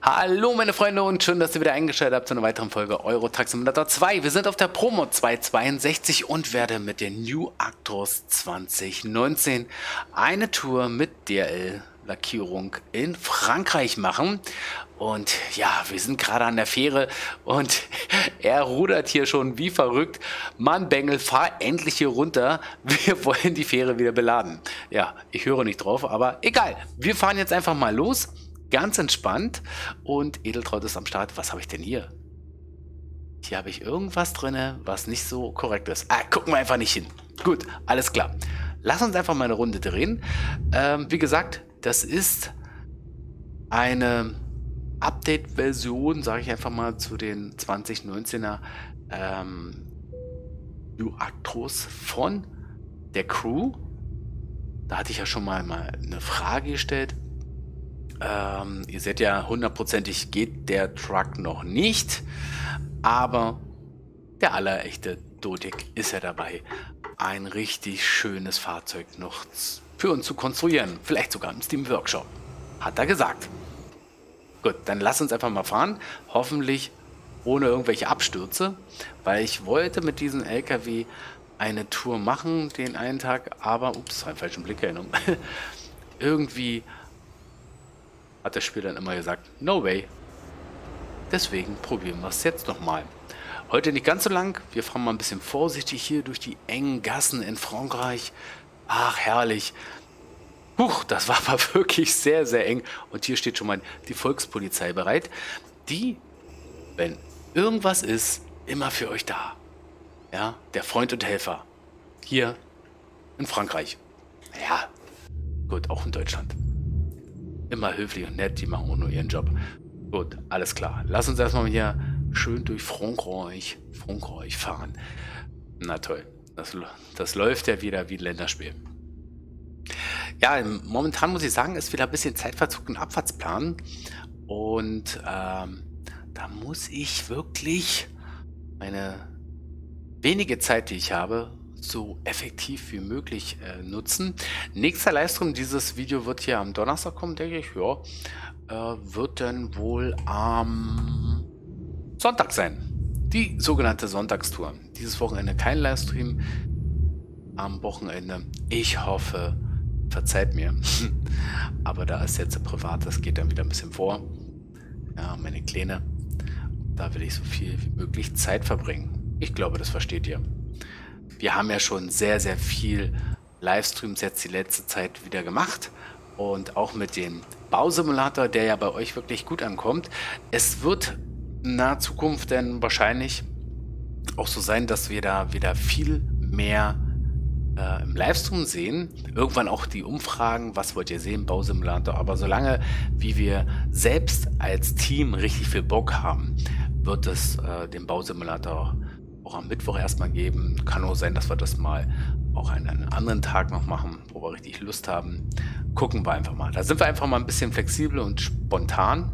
Hallo meine Freunde und schön, dass ihr wieder eingeschaltet habt zu einer weiteren Folge Euro Truck Simulator 2. Wir sind auf der Promo 262 und werden mit den New Actros 2019 eine Tour mit DRL-Lackierung in Frankreich machen. Und ja, wir sind gerade an der Fähre und er rudert hier schon wie verrückt. Mann, Bengel, fahr endlich hier runter. Wir wollen die Fähre wieder beladen. Ja, ich höre nicht drauf, aber egal. Wir fahren jetzt einfach mal los. Ganz entspannt. Und Edeltraut ist am Start. Was habe ich denn hier? Hier habe ich irgendwas drin, was nicht so korrekt ist. Gucken wir einfach nicht hin. Gut, alles klar. Lass uns einfach mal eine Runde drehen. Wie gesagt, das ist eine Update-Version, sage ich einfach mal, zu den 2019er New Actros von der Crew. Da hatte ich ja schon mal eine Frage gestellt. Ihr seht ja, hundertprozentig geht der Truck noch nicht, aber der allerechte Dodik ist ja dabei, ein richtig schönes Fahrzeug noch für uns zu konstruieren, vielleicht sogar im Steam Workshop, hat er gesagt. Gut, dann lass uns einfach mal fahren, hoffentlich ohne irgendwelche Abstürze, weil ich wollte mit diesem LKW eine Tour machen, den einen Tag, aber, ups, einen falschen Blickerinnerung, irgendwie hat das Spiel dann immer gesagt, no way. Deswegen probieren wir es jetzt nochmal. Heute nicht ganz so lang. Wir fahren mal ein bisschen vorsichtig hier durch die engen Gassen in Frankreich. Ach, herrlich. Huch, das war aber wirklich sehr, sehr eng. Und hier steht schon mal die Volkspolizei bereit. Die, wenn irgendwas ist, immer für euch da. Ja, der Freund und Helfer. Hier in Frankreich. Ja, gut, auch in Deutschland. Immer höflich und nett, die machen auch nur ihren Job. Gut, alles klar. Lass uns erstmal hier schön durch Frankreich fahren. Na toll, das läuft ja wieder wie ein Länderspiel. Ja, momentan muss ich sagen, ist wieder ein bisschen Zeitverzug und Abfahrtsplan. Und da muss ich wirklich meine wenige Zeit, die ich habe, so effektiv wie möglich nutzen. Nächster Livestream, dieses Video wird hier am Donnerstag kommen, denke ich. Ja, wird dann wohl am Sonntag sein. Die sogenannte Sonntagstour. Dieses Wochenende kein Livestream. Am Wochenende, ich hoffe, verzeiht mir. Aber da ist jetzt privat, das geht dann wieder ein bisschen vor. Ja, meine Kleine. Da will ich so viel wie möglich Zeit verbringen. Ich glaube, das versteht ihr. Wir haben ja schon sehr, sehr viel Livestreams jetzt die letzte Zeit wieder gemacht und auch mit dem Bausimulator, der ja bei euch wirklich gut ankommt. Es wird in naher Zukunft dann wahrscheinlich auch so sein, dass wir da wieder viel mehr im Livestream sehen. Irgendwann auch die Umfragen, was wollt ihr sehen, Bausimulator. Aber solange wie wir selbst als Team richtig viel Bock haben, wird es den Bausimulator auch am Mittwoch erstmal geben. Kann auch sein, dass wir das mal auch an einem anderen Tag noch machen, wo wir richtig Lust haben. Gucken wir einfach mal. Da sind wir einfach mal ein bisschen flexibel und spontan.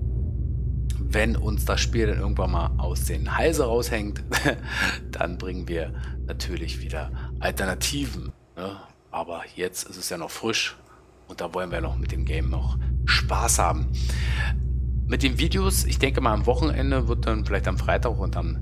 Wenn uns das Spiel dann irgendwann mal aus den Halse raushängt, dann bringen wir natürlich wieder Alternativen. Ne? Aber jetzt ist es ja noch frisch und da wollen wir noch mit dem Game noch Spaß haben. Mit den Videos, ich denke mal am Wochenende wird dann vielleicht am Freitag und am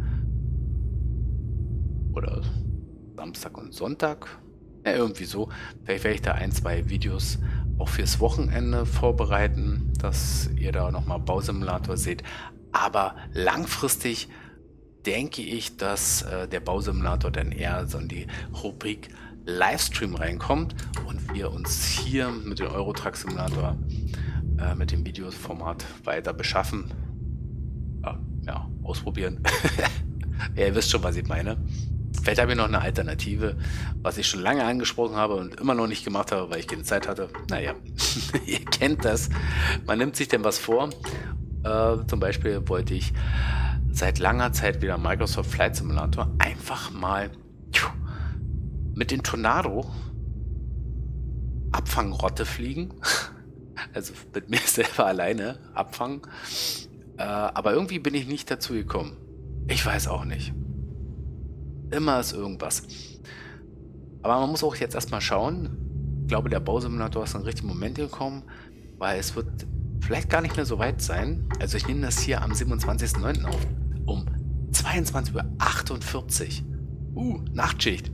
oder Samstag und Sonntag, ja, irgendwie so. Vielleicht werde ich da ein, zwei Videos auch fürs Wochenende vorbereiten, dass ihr da nochmal Bausimulator seht. Aber langfristig denke ich, dass der Bausimulator dann eher so in die Rubrik Livestream reinkommt und wir uns hier mit dem Euro Truck Simulator mit dem Videoformat weiter beschaffen. Ja, ausprobieren. Ja, ihr wisst schon, was ich meine. Vielleicht habe ich noch eine Alternative, was ich schon lange angesprochen habe und immer noch nicht gemacht habe, weil ich keine Zeit hatte. Naja, ihr kennt das. Man nimmt sich denn was vor. Zum Beispiel wollte ich seit langer Zeit wieder Microsoft Flight Simulator einfach mal mit dem Tornado Abfangrotte fliegen. Also mit mir selber alleine abfangen. Aber irgendwie bin ich nicht dazu gekommen. Ich weiß auch nicht. Immer ist irgendwas. Aber man muss auch jetzt erstmal schauen. Ich glaube, der Bausimulator ist in den richtigen Moment gekommen, weil es wird vielleicht gar nicht mehr so weit sein. Also ich nehme das hier am 27.09. auf. Um 22:48 Uhr. Nachtschicht.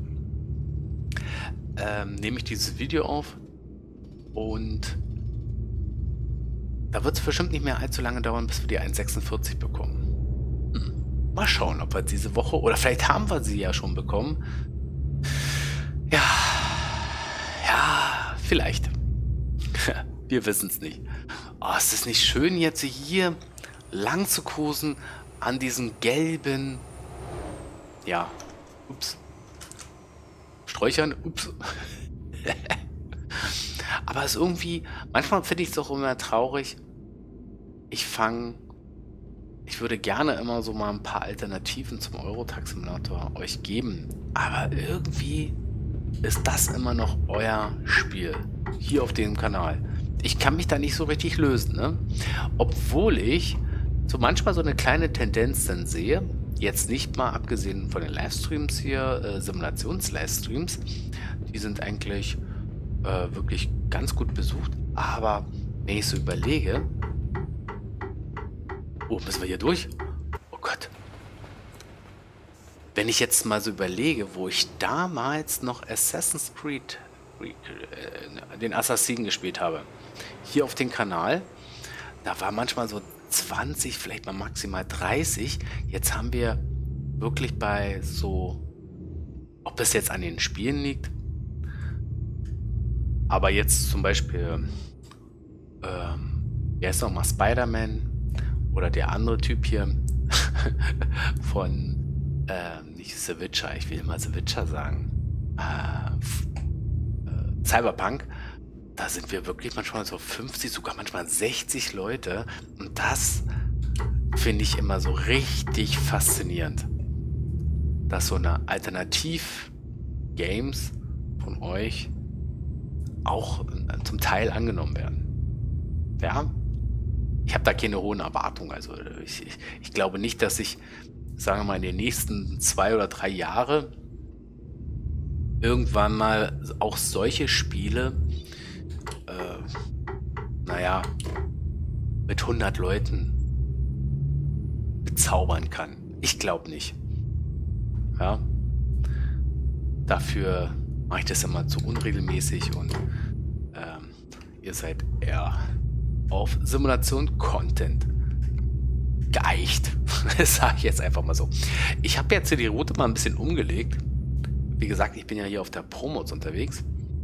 Nehme ich dieses Video auf. Und da wird es bestimmt nicht mehr allzu lange dauern, bis wir die 1,46 bekommen. Mal schauen, ob wir diese Woche, oder vielleicht haben wir sie ja schon bekommen. Ja, vielleicht. Wir wissen es nicht. Oh, ist es nicht schön, jetzt hier lang zu cruisen an diesen gelben, ja, ups, Sträuchern, ups. Aber es ist irgendwie, manchmal finde ich es auch immer traurig. Ich würde gerne immer so mal ein paar Alternativen zum Euro-Truck-Simulator euch geben. Aber irgendwie ist das immer noch euer Spiel. Hier auf dem Kanal. Ich kann mich da nicht so richtig lösen, ne? Obwohl ich so manchmal so eine kleine Tendenz dann sehe. Jetzt nicht mal abgesehen von den Livestreams hier, Simulations-Livestreams. Die sind eigentlich wirklich ganz gut besucht. Aber wenn ich so überlege... Oh, müssen wir hier durch? Oh Gott. Wenn ich jetzt mal so überlege, wo ich damals noch Assassin's Creed, den Assassinen gespielt habe, hier auf dem Kanal, da war manchmal so 20, vielleicht mal maximal 30. Jetzt haben wir wirklich bei so, ob es jetzt an den Spielen liegt, aber jetzt zum Beispiel, wie heißt nochmal, Spider-Man oder der andere Typ hier von, nicht The Witcher, ich will immer The Witcher sagen, Cyberpunk, da sind wir wirklich manchmal so 50, sogar manchmal 60 Leute und das finde ich immer so richtig faszinierend, dass so eine Alternativ-Games von euch auch zum Teil angenommen werden. Ja, ich habe da keine hohen Erwartungen. Also ich glaube nicht, dass ich, sagen wir mal, in den nächsten 2 oder 3 Jahre irgendwann mal auch solche Spiele, naja, mit 100 Leuten bezaubern kann. Ich glaube nicht. Ja, dafür mache ich das immer zu unregelmäßig und ihr seid eher auf Simulation-Content geeicht. Das sage ich jetzt einfach mal so. Ich habe jetzt hier die Route mal ein bisschen umgelegt. Wie gesagt, ich bin ja hier auf der Promos unterwegs.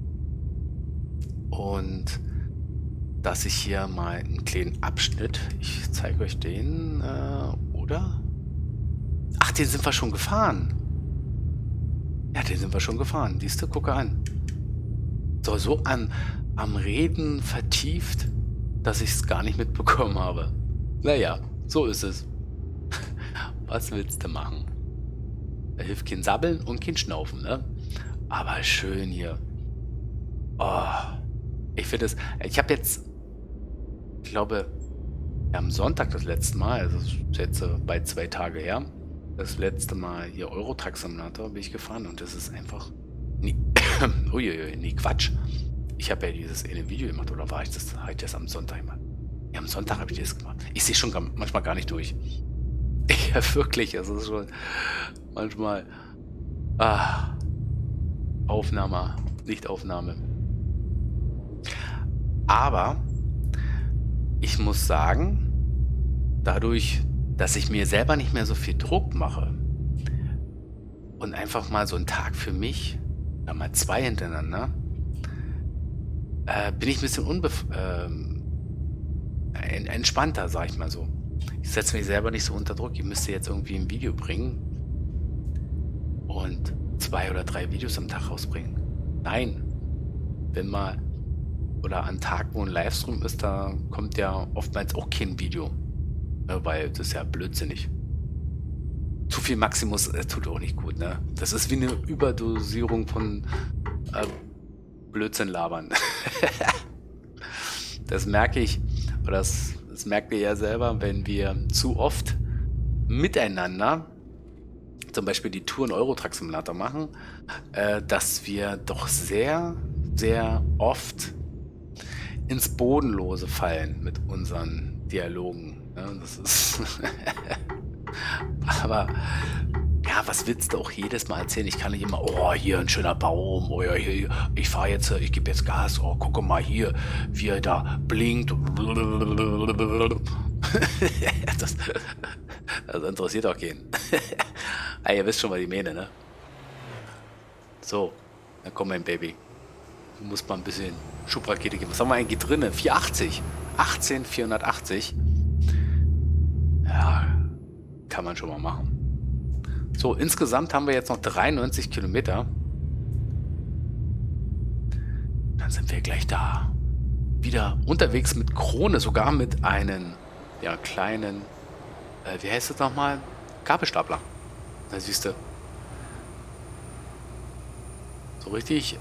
Und dass ich hier mal einen kleinen Abschnitt, ich zeige euch den, oder? Ach, den sind wir schon gefahren. Ja, den sind wir schon gefahren. Siehst du, gucke an. So am Reden vertieft, dass ich es gar nicht mitbekommen habe. Naja, so ist es. Was willst du machen? Da hilft kein Sabbeln und kein Schnaufen, ne? Aber schön hier. Oh, ich finde es... Ich habe jetzt, ich glaube, am Sonntag das letzte Mal, also das ist jetzt bei 2 Tage her, das letzte Mal hier Euro Truck Simulator bin ich gefahren und das ist einfach... Uiuiui, nee, Quatsch. Ich habe ja dieses eine Video gemacht, oder war ich das? Habe ich das am Sonntag gemacht? Ja, am Sonntag habe ich das gemacht. Ich sehe schon manchmal gar nicht durch. Ja, wirklich, also es ist schon manchmal Aufnahme, Nicht-Aufnahme. Aber ich muss sagen, dadurch, dass ich mir selber nicht mehr so viel Druck mache und einfach mal so einen Tag für mich, oder mal 2 hintereinander, bin ich ein bisschen entspannter, sag ich mal so. Ich setze mich selber nicht so unter Druck. Ich müsste jetzt irgendwie ein Video bringen und 2 oder 3 Videos am Tag rausbringen. Nein, wenn mal oder an Tag, wo ein Livestream ist, da kommt ja oftmals auch kein Video, ne, weil das ist ja blödsinnig. Zu viel Maximus tut auch nicht gut, ne? Das ist wie eine Überdosierung von Blödsinn labern. Das merke ich, oder das merkt ihr ja selber, wenn wir zu oft miteinander zum Beispiel die Touren Euro Truck Simulator machen, dass wir doch sehr, sehr oft ins Bodenlose fallen mit unseren Dialogen. Ja, das ist aber ja, was willst du auch jedes Mal erzählen? Ich kann nicht immer, oh, hier ein schöner Baum, oh ja, hier, ich fahre jetzt, ich gebe jetzt Gas, oh, guck mal hier, wie er da blinkt. das, das interessiert auch keinen. Ah, ihr wisst schon mal die Mähne, ne? So, dann komm mein Baby. Du musst mal ein bisschen Schubrakete geben. Was haben wir eigentlich drinnen? 480. 480. Ja, kann man schon mal machen. So, insgesamt haben wir jetzt noch 93 Kilometer. Dann sind wir gleich da. Wieder unterwegs mit Krone, sogar mit einem ja, kleinen, wie heißt das nochmal? Gabelstapler. Da siehst du. So richtig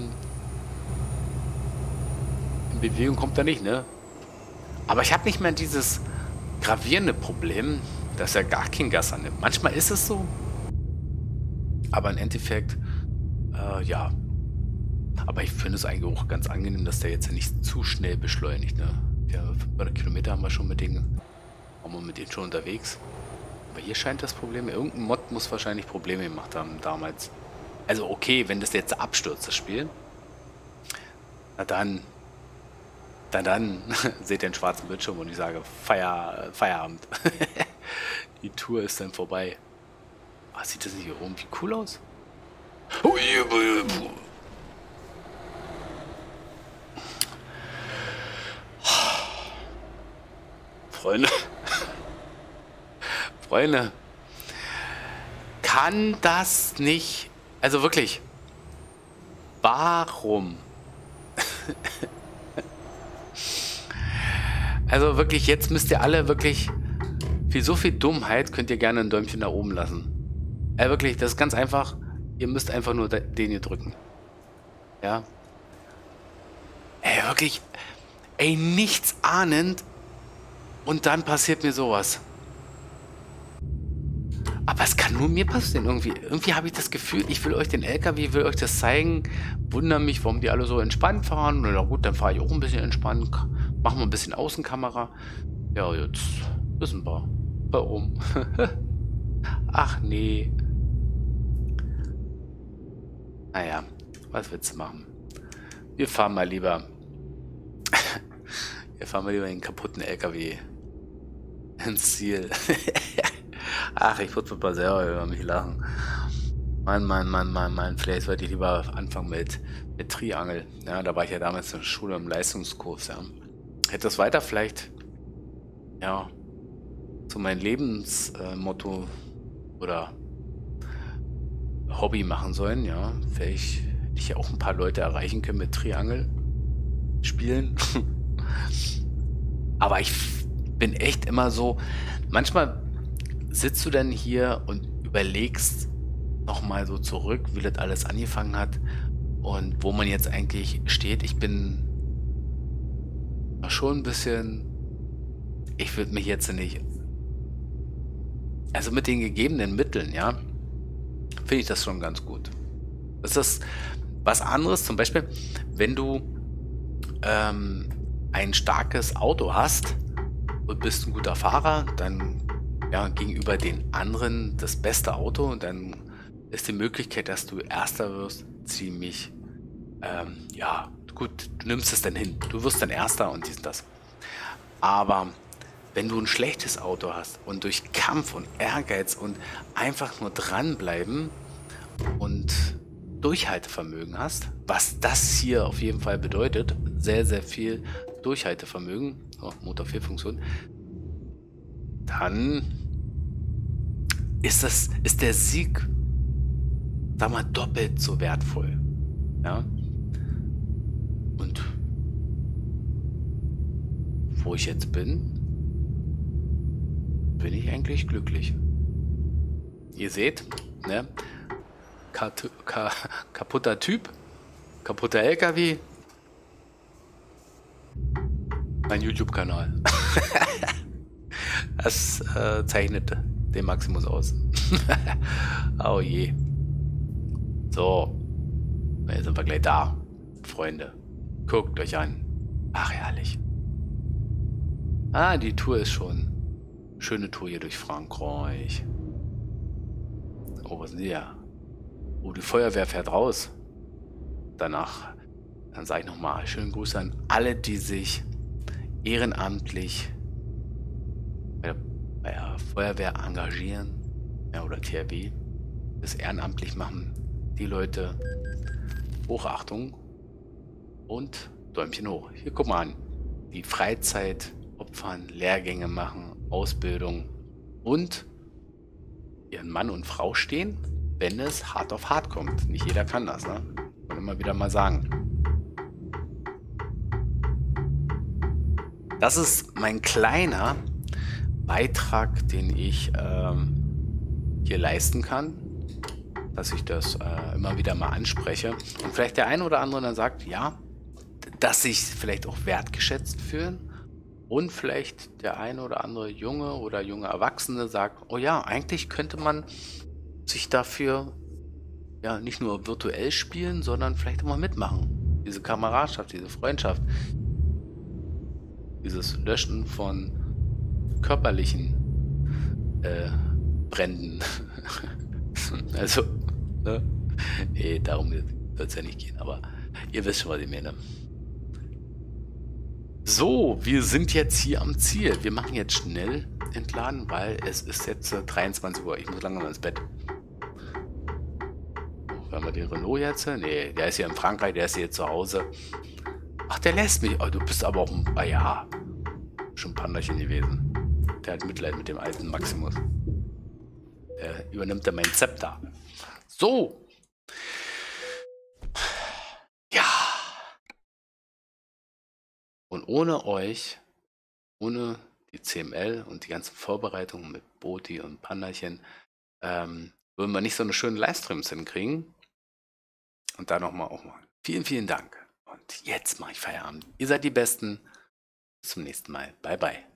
in Bewegung kommt er nicht, ne? Aber ich habe nicht mehr dieses gravierende Problem, dass er gar kein Gas annimmt. Manchmal ist es so. Aber im Endeffekt, ja. Aber ich finde es eigentlich auch ganz angenehm, dass der jetzt nicht zu schnell beschleunigt, ne? Ja, 500 Kilometer haben wir schon mit denen, waren wir mit denen schon unterwegs. Aber hier scheint das Problem, irgendein Mod muss wahrscheinlich Probleme gemacht haben damals. Also okay, wenn das jetzt abstürzt, das Spiel, na dann seht ihr einen schwarzen Bildschirm und ich sage, Feierabend. Die Tour ist dann vorbei. Ah, sieht das nicht irgendwie cool aus? Freunde. Freunde. Kann das nicht... Also wirklich. Warum? Also wirklich, jetzt müsst ihr alle wirklich... Für so viel Dummheit könnt ihr gerne ein Däumchen da oben lassen. Wirklich, das ist ganz einfach. Ihr müsst einfach nur den hier drücken. Ja. Ey, wirklich. Ey, nichts ahnend. Und dann passiert mir sowas. Aber es kann nur mir passieren irgendwie. Irgendwie habe ich das Gefühl, ich will euch den LKW, will euch das zeigen. Wundere mich, warum die alle so entspannt fahren. Na gut, dann fahre ich auch ein bisschen entspannt. Machen wir ein bisschen Außenkamera. Ja, jetzt wissen wir. Warum? Ach nee. Naja, was willst du machen? Wir fahren mal lieber. Wir fahren mal lieber den kaputten LKW ins Ziel. Ach, ich würde mal selber über mich lachen. Mann. Vielleicht sollte ich lieber anfangen mit Triangel. Ja, da war ich ja damals in der Schule im Leistungskurs. Ja. Hätte das weiter vielleicht, ja, zu meinem Lebensmotto oder Hobby machen sollen, ja. Vielleicht hätte ich ja auch ein paar Leute erreichen können mit Triangel spielen. Aber ich bin echt immer so, manchmal sitzt du dann hier und überlegst nochmal so zurück, wie das alles angefangen hat und wo man jetzt eigentlich steht. Ich bin schon ein bisschen, ich würde mich jetzt nicht, also mit den gegebenen Mitteln, ja, finde ich das schon ganz gut. Das ist was anderes, zum Beispiel, wenn du ein starkes Auto hast und bist ein guter Fahrer, dann ja, gegenüber den anderen das beste Auto und dann ist die Möglichkeit, dass du Erster wirst, ziemlich, ja, gut, du nimmst es dann hin. Du wirst dann Erster und dies und das. Aber wenn du ein schlechtes Auto hast und durch Kampf und Ehrgeiz und einfach nur dranbleiben und Durchhaltevermögen hast, was das hier auf jeden Fall bedeutet, sehr, sehr viel Durchhaltevermögen, oh, Motor 4 Funktion, dann ist der Sieg, sag mal, doppelt so wertvoll. Ja? Und wo ich jetzt bin ich eigentlich glücklich. Ihr seht, ne? Kaputter Typ, kaputter LKW, mein YouTube-Kanal. Das zeichnet den Maximus aus. Oh je. So, jetzt sind wir gleich da, Freunde. Guckt euch an. Ach, herrlich. Ah, die Tour ist schon. Schöne Tour hier durch Frankreich. Oh, was sind die ja? Oh, die Feuerwehr fährt raus. Danach, dann sage ich nochmal schönen Gruß an alle, die sich ehrenamtlich bei der Feuerwehr engagieren, ja, oder THW, das ehrenamtlich machen. Die Leute, Hochachtung und Däumchen hoch. Hier, guck mal an. Die Freizeit opfern, Lehrgänge machen, Ausbildung und ihren Mann und Frau stehen, wenn es hart auf hart kommt. Nicht jeder kann das, ne? Muss immer wieder mal sagen. Das ist mein kleiner Beitrag, den ich hier leisten kann, dass ich das immer wieder mal anspreche. Und vielleicht der eine oder andere dann sagt, ja, dass sich vielleicht auch wertgeschätzt fühlen. Und vielleicht der eine oder andere Junge oder junge Erwachsene sagt, oh ja, eigentlich könnte man sich dafür ja nicht nur virtuell spielen, sondern vielleicht auch mal mitmachen. Diese Kameradschaft, diese Freundschaft, dieses Löschen von körperlichen Bränden. Also, ne? Nee, darum wird es ja nicht gehen, aber ihr wisst schon, was ich meine. So, wir sind jetzt hier am Ziel. Wir machen jetzt schnell entladen, weil es ist jetzt 23 Uhr. Ich muss langsam ins Bett. Haben wir den Renault jetzt? Nee, der ist hier in Frankreich, der ist hier zu Hause. Ach, der lässt mich. Oh, du bist aber auch ein... Ah ja, schon ein Panderchen gewesen. Der hat Mitleid mit dem alten Maximus. Der übernimmt dann mein Zepter. So. Ja. Und ohne euch, ohne die CML und die ganzen Vorbereitungen mit Boti und Panderchen, würden wir nicht so eine schöne Livestreams hinkriegen. Und da nochmal auch mal vielen, vielen Dank. Und jetzt mache ich Feierabend. Ihr seid die Besten. Bis zum nächsten Mal. Bye, bye.